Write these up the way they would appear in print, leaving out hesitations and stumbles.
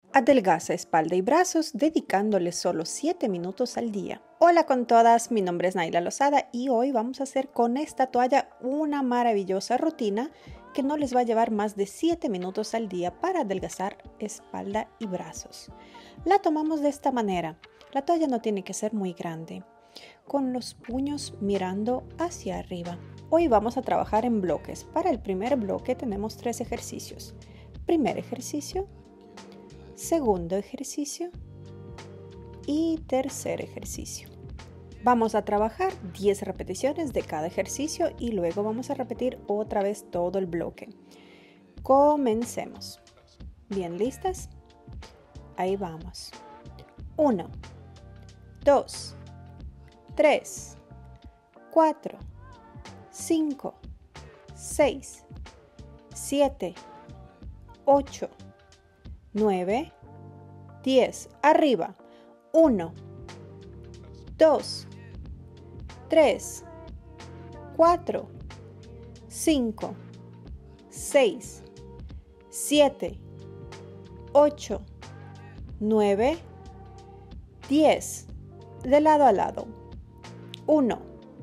Adelgaza espalda y brazos dedicándole solo 7 minutos al día. Hola con todas, mi nombre es Naila Lozada y hoy vamos a hacer con esta toalla una maravillosa rutina que no les va a llevar más de 7 minutos al día para adelgazar espalda y brazos. La tomamos de esta manera. La toalla no tiene que ser muy grande, con los puños mirando hacia arriba. Hoy vamos a trabajar en bloques. Para el primer bloque tenemos 3 ejercicios. Primer ejercicio, segundo ejercicio y tercer ejercicio. Vamos a trabajar 10 repeticiones de cada ejercicio y luego vamos a repetir otra vez todo el bloque. Comencemos. ¿Bien listas? Ahí vamos. 1, 2, 3, 4, 5, 6, 7, 8, 9, 10. Arriba. 1, 2, 3, 4, 5, 6, 7, 8, 9, 10. De lado a lado. 1,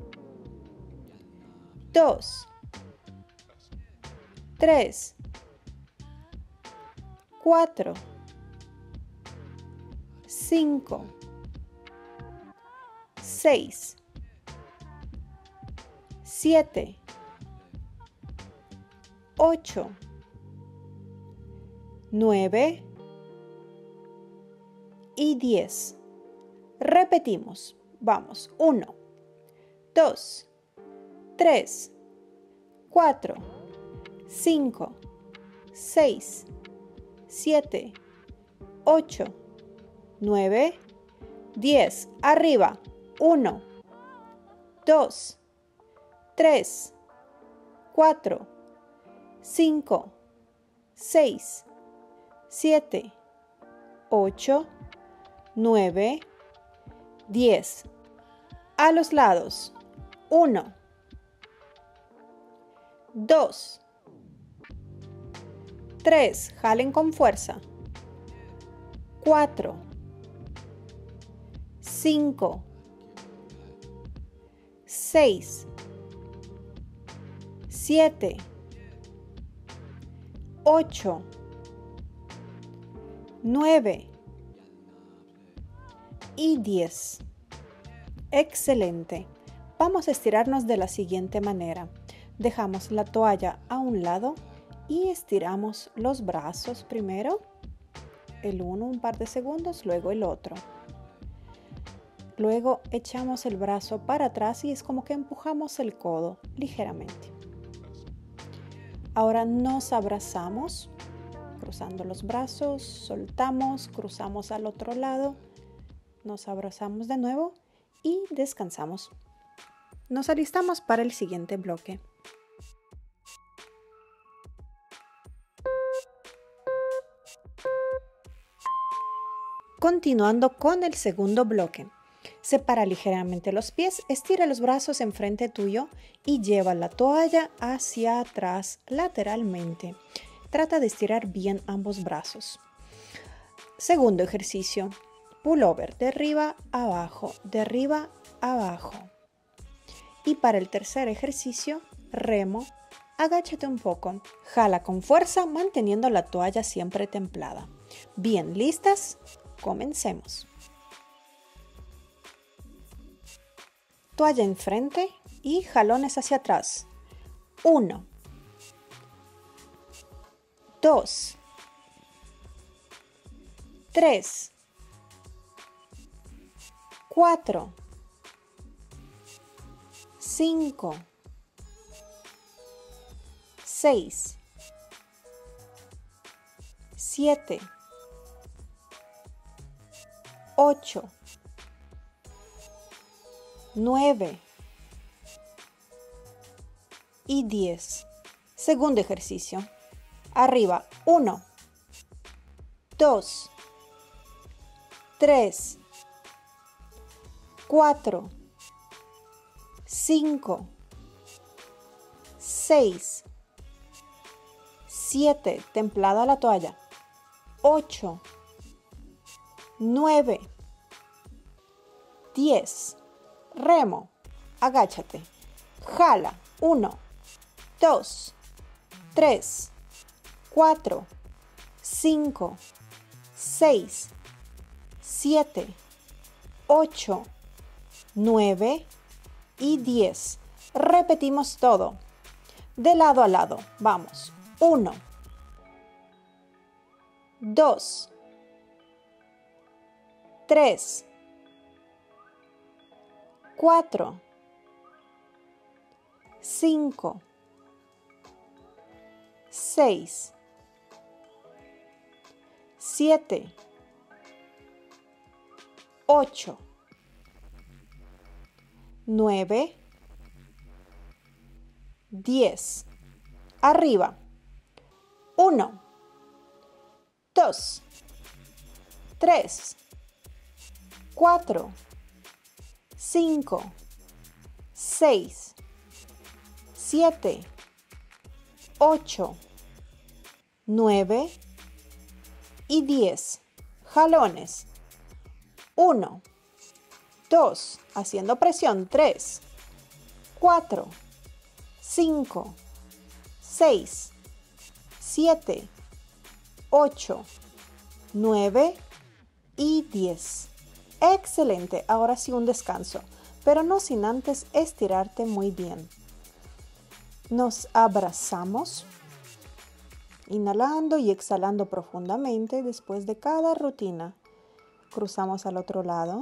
2, 3, 4, 5, 6, 7, 8, 9 y 10. Repetimos. Vamos. 1, 2, 3, 4, 5, 6, 7, 8, 9, 10. Arriba. 1, 2, 3, 4, 5, 6, 7, 8, 9, 10. A los lados. 1, 2, 3. Jalen con fuerza. 4, 5, 6, 7, 8, 9 y 10. Excelente. Vamos a estirarnos de la siguiente manera. Dejamos la toalla a un lado y estiramos los brazos primero, el uno un par de segundos, luego el otro. Luego echamos el brazo para atrás y es como que empujamos el codo ligeramente. Ahora nos abrazamos, cruzando los brazos, soltamos, cruzamos al otro lado, nos abrazamos de nuevo y descansamos. Nos alistamos para el siguiente bloque. Continuando con el segundo bloque. Separa ligeramente los pies, estira los brazos enfrente tuyo y lleva la toalla hacia atrás lateralmente. Trata de estirar bien ambos brazos. Segundo ejercicio. Pullover de arriba abajo, de arriba abajo. Y para el tercer ejercicio, remo, agáchate un poco. Jala con fuerza manteniendo la toalla siempre templada. Bien, ¿listas? Comencemos. Toalla enfrente y jalones hacia atrás. 1, 2, 3, 4, 5, 6, 7, 8, 9 y 10. Segundo ejercicio. Arriba. 1, 2, 3, 4, 5, 6, 7, templada la toalla, 8, 9, 10. Remo, agáchate. Jala. 1, 2, 3, 4, 5, 6, 7, 8, 9 y 10. Repetimos todo. De lado a lado. Vamos. 1, 2, 3, 4, 5, 6, 7, 8, 9, 10. Arriba. 1, 2, 3, 4, 5, 6, 7, 8, 9 y 10. Jalones. 1, 2, haciendo presión. 3, 4, 5, 6, 7, 8, 9 y 10. Excelente. Ahora sí un descanso, pero no sin antes estirarte muy bien. Nos abrazamos, inhalando y exhalando profundamente después de cada rutina. Cruzamos al otro lado.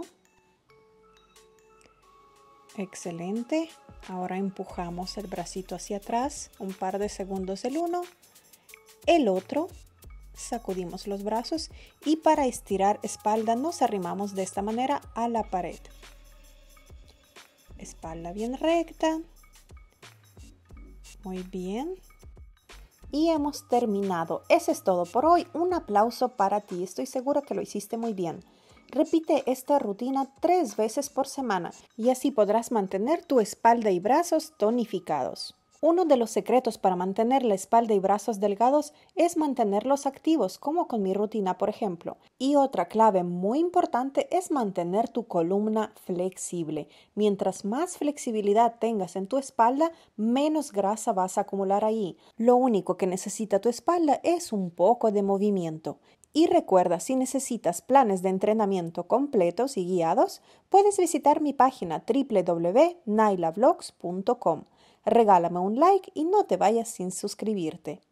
Excelente. Ahora empujamos el bracito hacia atrás, un par de segundos el uno, el otro. Sacudimos los brazos y para estirar espalda nos arrimamos de esta manera a la pared. Espalda bien recta. Muy bien. Y hemos terminado. Eso es todo por hoy. Un aplauso para ti. Estoy segura que lo hiciste muy bien. Repite esta rutina 3 veces por semana y así podrás mantener tu espalda y brazos tonificados. Uno de los secretos para mantener la espalda y brazos delgados es mantenerlos activos, como con mi rutina, por ejemplo. Y otra clave muy importante es mantener tu columna flexible. Mientras más flexibilidad tengas en tu espalda, menos grasa vas a acumular ahí. Lo único que necesita tu espalda es un poco de movimiento. Y recuerda, si necesitas planes de entrenamiento completos y guiados, puedes visitar mi página www.nailavlogs.com. Regálame un like y no te vayas sin suscribirte.